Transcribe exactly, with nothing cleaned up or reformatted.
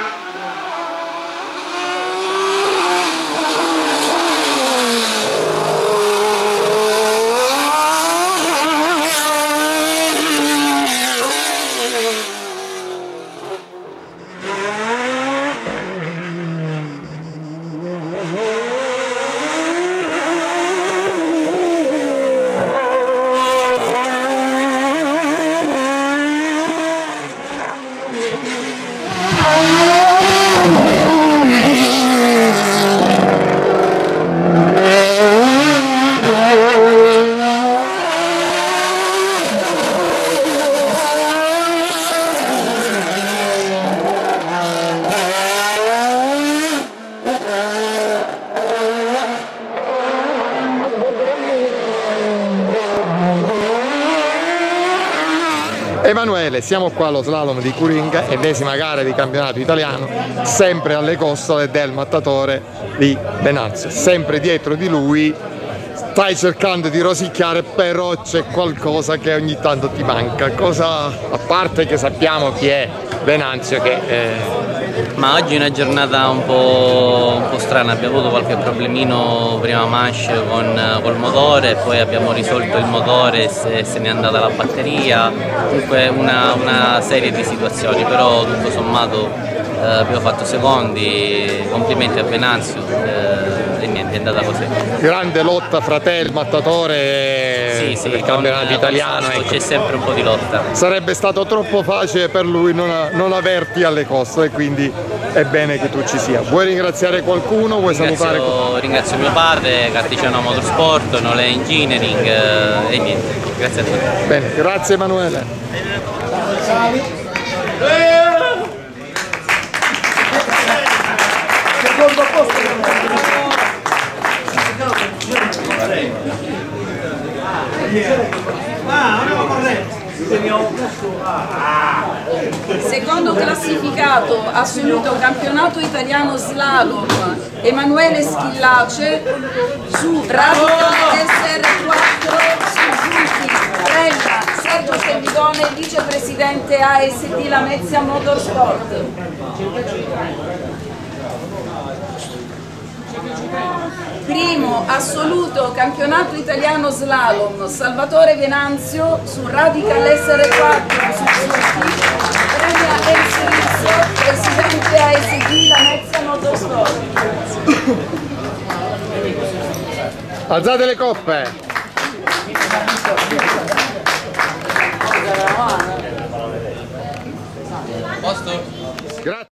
Emanuele, siamo qua allo slalom di Curinga, ennesima gara di campionato italiano, sempre alle costole del mattatore di Venanzio, sempre dietro di lui. Stai cercando di rosicchiare, però c'è qualcosa che ogni tanto ti manca. Cosa, a parte che sappiamo chi è Venanzio, che eh... Ma oggi è una giornata un po', un po' strana, abbiamo avuto qualche problemino prima manche con col motore, poi abbiamo risolto il motore e se, se n'è andata la batteria, comunque una, una serie di situazioni, però tutto sommato eh, abbiamo fatto secondi, complimenti a Venanzio eh, e niente, è andata così. Grande lotta fra te e il mattatore sì, sì, del campionato con, italiano. Ecco. C'è sempre un po' di lotta. Sarebbe stato troppo facile per lui non, non averti alle costole, quindi è bene che tu ci sia. Vuoi ringraziare qualcuno? Vuoi ringrazio, salutare qualcuno? Ringrazio mio padre, Carticiano Motorsport, Nole Engineering eh, e niente, grazie a tutti. Bene, grazie Emanuele. Secondo posto. Secondo classificato assoluto campionato italiano slalom Emanuele Schillace su Radical S R quattro Suzuki Brella Sergio Servidone, vicepresidente A S D Lamezia Motorsport. Primo assoluto campionato italiano slalom Salvatore Venanzio su Radical S R quattro Suzuki Premia Enzo, presidente A S D Lamezia Motorsport. Alzate le coppe!